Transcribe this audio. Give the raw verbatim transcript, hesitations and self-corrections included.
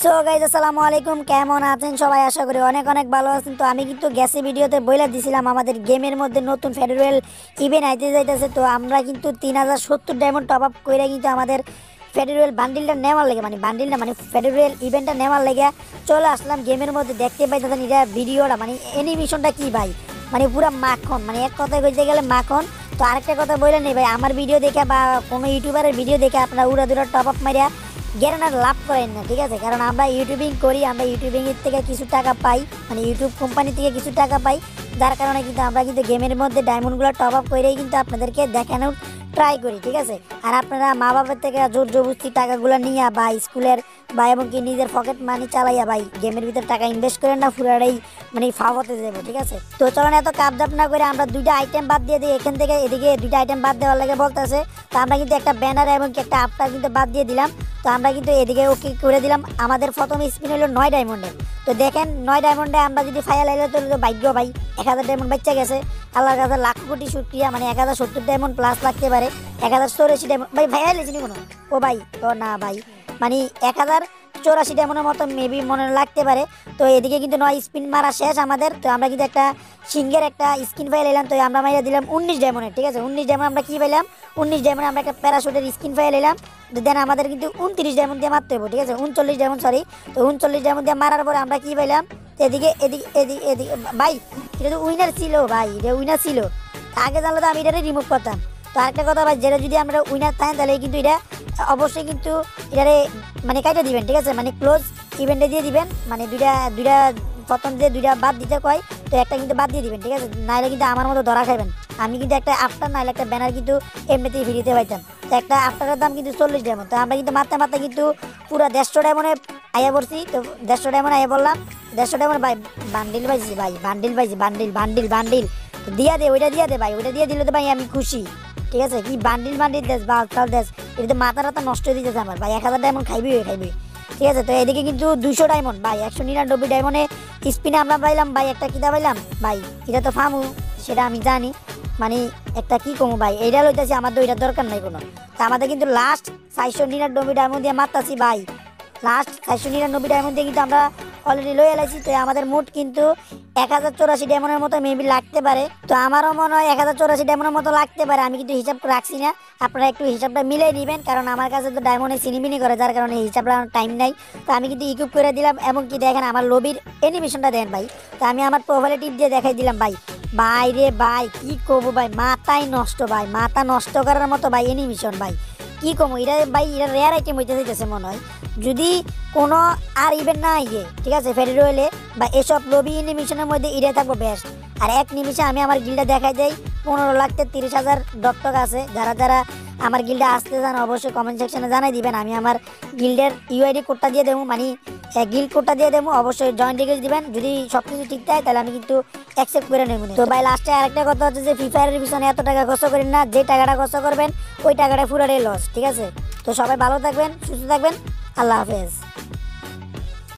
So guys আসসালামু আলাইকুম, কেমন আছেন সবাই? আশা করি অনেক অনেক ভালো আছেন। তো আমি কিন্তু গ্যাসে ভিডিওতে বইলা দিছিলাম আমাদের গেমের মধ্যে নতুন ফেডারেল ইভেন্ট আইতে যাইতেছে। তো আমরা কিন্তু তিন হাজার সত্তর ডায়মন্ড টপ আপ করে কিন্তু আমাদের ফেডারেল বান্ডিলটা নেওয়ার লেগে মানে বান্ডিলটা মানে ফেডারেল ইভেন্টটা নেওয়ার লেগে চলে আসলাম গেমের মধ্যে। দেখতে পাইতেছেন এটা ভিডিওটা মানে অ্যানিমেশনটা কি ভাই, মানে পুরো মাখন, মানে এক কথায় বলতে গেলে মাখন। তো আরেকটা কথা বলে নেই ভাই, আমার ভিডিও দেখে বা কোনো ইউটিউবারের ভিডিও দেখে আপনারা উড়া দুরা টপ আপ মারিয়া গ্যারান্টার লাভ করেন না, ঠিক আছে? কারণ আমরা ইউটিউবিং করি, আমরা ইউটিউবিংয়ের থেকে কিছু টাকা পাই, মানে ইউটিউব কোম্পানি থেকে কিছু টাকা পাই, যার কারণে কিন্তু আমরা কিন্তু গেমের মধ্যে ডায়মন্ডগুলো টপ আপ করেই কিন্তু আপনাদেরকে দেখানোর ট্রাই করি, ঠিক আছে? আর আপনারা মা বাবার থেকে জোর জবরদস্তি টাকাগুলো নিয়ে বা স্কুলের বা এমনকি নিজের পকেট মানি চালাইয়া ভাই গেমের ভিতরে টাকা ইনভেস্ট করেন না, পুরাটাই মানে ফাও হতে যাবো, ঠিক আছে? তো চলেন এত কাপ জাপ না করে আমরা দুইটা আইটেম বাদ দিয়ে দিই এখান থেকে। এদিকে দুইটা আইটেম বাদ দেওয়ার লাগে বলতেছে, তো আমরা কিন্তু একটা ব্যানার এবং একটা আফটার কিন্তু বাদ দিয়ে দিলাম। তো আমরা কিন্তু এদিকে ওকে করে দিলাম। আমাদের প্রথম স্পিন হলো নয় ডায়মন্ডের। তো দেখেন নয় ডায়মন্ডে আমরা যদি ফাইল আইলে তো ভাগ্য ভাই এক হাজার ডায়মন্ড বাচ্চা গেছে, আল্লাহর কাছে লাখ কোটি শুক্রিয়া। মানে এক হাজার সত্তর ডায়মন্ড প্লাস লাগতে পারে, এক হাজার চৌরাশি ডায়মন্ড ভাই ভাই আইলেছি কোনো ও ভাই তো না ভাই, মানে এক হাজার চৌরাশি ডায়মন্ডের মতো মেবি মনে লাগতে পারে। তো এদিকে কিন্তু নয় স্পিন মারা শেষ আমাদের। তো আমরা কিন্তু একটা সিঙ্গের একটা স্কিন ফাইল এলাম। তো আমরা মাইরা দিলাম উনিশ ডায়মন্ডের, ঠিক আছে? উনিশ ডায়মন্ড আমরা কি পাইলাম? উনিশ ডায়মন্ড আমরা একটা প্যারাশুটের স্কিন ফাইল এলাম। দেন আমাদের কিন্তু উনত্রিশ ডায়মন্ড দিয়ে মারতে হবে, ঠিক আছে? উনচল্লিশ ডায়মন্ড সরি। তো উনচল্লিশ ডায়মন্ড দিয়ে মারার পরে আমরা কি পাইলাম? এদিকে এদিকে এদিকে এদিকে ভাই এটা তো উইনার ছিল ভাই, এটা উইনার ছিল। আগে জানলে তো আমি এটা রিমুভ করতাম। তো আরেকটা কথা ভাই, যেটা যদি আমরা উইনার থাকেন তাহলে কিন্তু এটা অবশ্যই কিন্তু এটারে মানে কাইটা দিবেন, ঠিক আছে? মানে ক্লোজ ইভেন্টে দিয়ে দিবেন, মানে দুইটা দুইটা প্রথম যে দুইটা বাদ দিতে কয় তো একটা কিন্তু বাদ দিয়ে দিবেন, ঠিক আছে? নাহলে কিন্তু আমার মতো ধরা খাইবেন। আমি কিন্তু একটা আফটার নাহলে একটা ব্যানার কিন্তু এমনিতেই ফিরিতে পাইতাম। তো একটা আফটারের দাম কিন্তু চল্লিশ ডায়মন্ড। তো আমরা কিন্তু মারতে মারতে কিন্তু পুরো দেড়শো ডায়মন্ডে আইয়া পড়ছি। তো দেড়শো ডায়মন্ড আইয়া বললাম, দেড়শো ডায়মন্ড ভাই বান্ডিল পাইছি ভাই, বান্ডিল পাইছি, বান্ডিল বান্ডিল বান্ডিল দিয়া দে, ওইটা দিয়া দে ভাই, ওইটা দিয়ে দিলে তো ভাই আমি খুশি, ঠিক আছে? কি বান্ডিল বান্ডিল দেশ বা আজকাল দেশ, এটা তো মাথা টাথা নষ্ট হয়ে দিতেছে আমার ভাই। এক হাজার ডায়মন্ড খাইবি খাইবি, ঠিক আছে? তো এদিকে কিন্তু দুইশো ডায়মন্ড ভাই, একশো নিরানব্বই ডায়মন্ডে স্পিনে আমরা পাইলাম ভাই একটা কিতা পাইলাম ভাই, এটা তো ফামু সেটা আমি জানি, মানে একটা কি কমু ভাই, এইটা লইতেছি আমার তো ওইটার দরকার নাই কোনো। তো আমাদের কিন্তু লাস্ট চারশো নিরানব্বই ডায়মন্ড দিয়ে মারতাছি ভাই, লাস্ট চারশো নিরানব্বই ডায়মন্ড দিয়ে কিন্তু আমরা অলরেডি লয়ে এলাইছি। তো আমাদের মোট কিন্তু এক হাজার চৌরাশি ডায়মন্ডের মতো মেবি লাগতে পারে। তো আমারও মনে হয় এক হাজার চৌরাশি ডায়মন্ডের মতো লাগতে পারে, আমি কিন্তু হিসাব রাখছি না, আপনারা একটু হিসাবটা মিলিয়ে নেবেন, কারণ আমার কাছে তো ডায়মন্ডে চিনিমিনি করে, যার কারণে হিসাবটা টাইম নাই। তো আমি কিন্তু ইকুইপ করে দিলাম, এবং কি দেখেন আমার লবির অ্যানিমেশনটা দেন ভাই। তো আমি আমার প্রোফাইলে টিপ দিয়ে দেখাই দিলাম ভাই, ভাই রে ভাই কি করবো ভাই, মাথায় নষ্ট ভাই, মাথা নষ্ট করার মতো ভাই অ্যানিমেশন ভাই, কি কমো এটা ভাই, এটা রেয়ার আইটেম হইতে চাইতেছে মনে হয়, যদি কোনো আর ইভেন্ট না আইয়ে, ঠিক আছে? ফেডারেলে বা এসব লবি নিমিশনের মধ্যে এটাই থাকবো বেস্ট। আর এক নিমিষে আমি আমার গিল্ডটা দেখাই দেই, পনেরো লাখ থেকে তিরিশ হাজার ডটক আছে। যারা যারা আমার গিল্ডে আসতে চান অবশ্যই কমেন্ট সেকশনে জানাই দিবেন, আমি আমার গিল্ডের ইউআইডি কোডটা দিয়ে দেবো, মানে গিল্ড কোডটা দিয়ে দেবো, অবশ্যই জয়েন্ট রিকোয়েস্ট দিবেন। যদি সব কিছু ঠিক থাকে তাহলে আমি কিন্তু অ্যাকসেপ্ট করে নেব। তো ভাই লাস্টে আরেকটা কথা হচ্ছে যে ফ্রি ফায়ারের পিছনে এত টাকা খরচ করেন না, যে টাকাটা খরচ করবেন ওই টাকাটা পুরোটাই লস, ঠিক আছে? তো সবাই ভালো থাকবেন, সুস্থ থাকবেন, আল্লাহ হাফেজ।